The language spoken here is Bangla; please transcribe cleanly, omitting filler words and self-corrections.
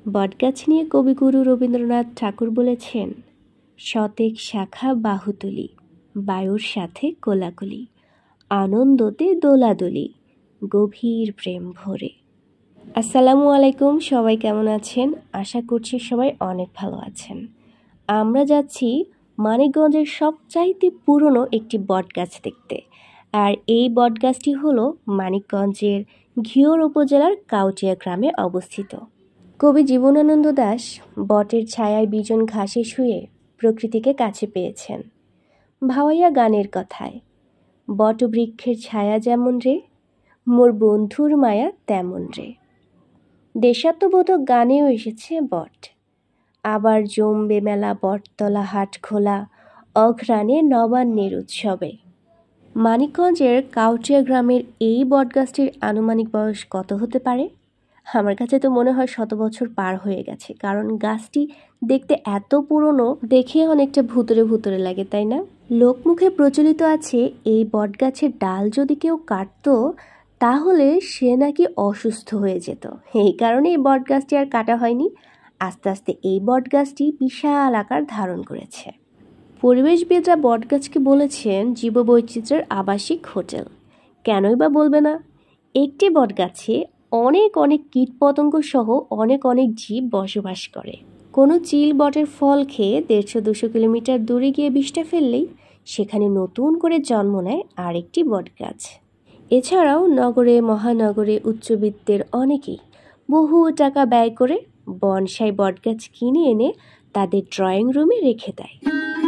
বটগাছ নিয়ে কবিগুরু রবীন্দ্রনাথ ঠাকুর বলেছেন, শতেক শাখা বাহুতলি, বায়ুর সাথে কোলাকুলি, আনন্দতে দোলাদুলি, গভীর প্রেম ভরে। আসসালামু আলাইকুম, সবাই কেমন আছেন? আশা করছি সবাই অনেক ভালো আছেন। আমরা যাচ্ছি মানিকগঞ্জের সবচাইতে পুরনো একটি বটগাছ দেখতে। আর এই বটগাছটি হলো মানিকগঞ্জের ঘিওর উপজেলার কাউটিয়া গ্রামে অবস্থিত। কবি জীবনানন্দ দাশ বটের ছায়ায় বিজন ঘাসে শুয়ে প্রকৃতিকে কাছে পেয়েছেন। ভাওয়াইয়া গানের কথায়, বটবৃক্ষের ছায়া যেমন রে, মোর বন্ধুর মায়া তেমন রে। দেশাত্মবোধক গানেও এসেছে বট। আবার জমবে মেলা বটতলা হাট খোলা, অঘ্রাণে নবান্নের উৎসবে। মানিকগঞ্জের কাউটিয়া গ্রামের এই বটগাছটির আনুমানিক বয়স কত হতে পারে? আমার কাছে তো মনে হয় 100 বছর পার হয়ে গেছে, কারণ গাছটি দেখতে এত পুরনো, দেখে অনেকটা ভুতুরে ভুতুরে লাগে, তাই না? লোকমুখে প্রচলিত আছে এই বটগাছের ডাল যদি কেউ কাটতো তাহলে সে নাকি অসুস্থ হয়ে যেত। এই কারণে এই বটগাছটি আর কাটা হয়নি। আস্তে আস্তে এই বটগাছটি বিশাল আকার ধারণ করেছে। পরিবেশবিদরা বটগাছকে বলেছেন জীববৈচিত্র্যের আবাসিক হোটেল। কেনই বা বলবে না? একটি বটগাছে অনেক অনেক কীটপতঙ্গ সহ অনেক জীব বসবাস করে। কোনো চিল বটের ফল খেয়ে 150-200 কিলোমিটার দূরে গিয়ে বিষটা ফেললেই সেখানে নতুন করে জন্ম নেয় আরেকটি বটগাছ। এছাড়াও নগরে মহানগরে উচ্চবিত্তের অনেকেই বহু টাকা ব্যয় করে বনসাই বটগাছ কিনে এনে তাদের ড্রয়িং রুমে রেখে দেয়।